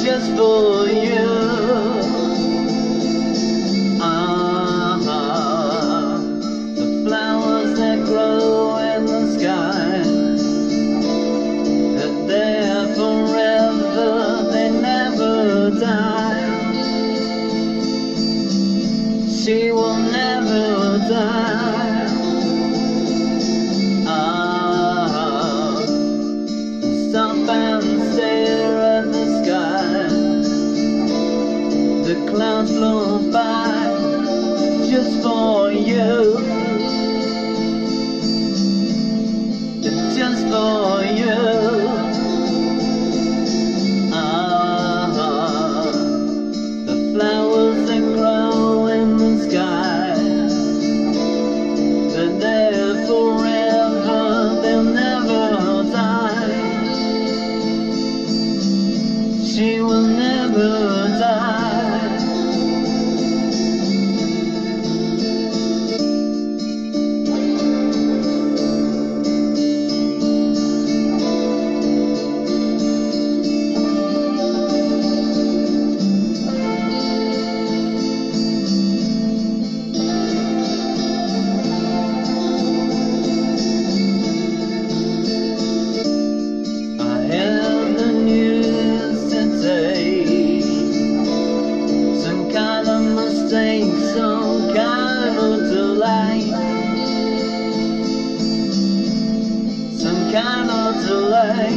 just for you. The flowers that grow in the sky, they're there forever, they never die. She will never die. Stop and stare at the sky. The clouds blow by just for you. It's just for you. The flowers that grow in the sky, they're there forever, they'll never die. She will never die. Some kind of delay, some kind of delay.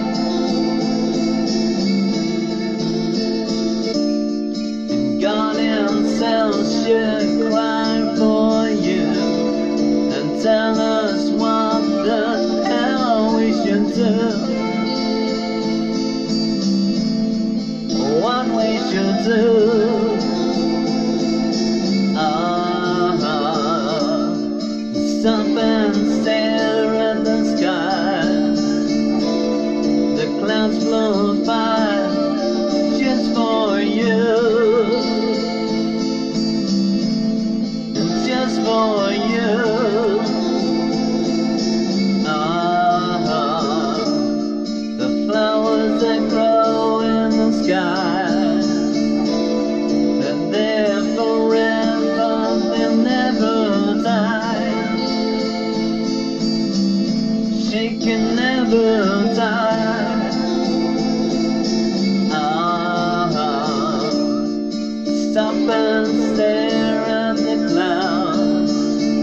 And guardian cells should cry for you and tell us what the hell we should do, what we should do. Stop and stare at the sky. The clouds blow by just for you. Just for you. The flowers that grow in the sky, they're there forever, they'll never die. She can never die. Stop and stare at the clouds.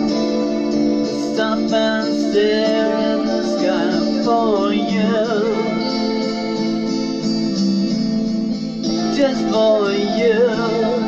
Stop and stare at the sky for you. Just for you.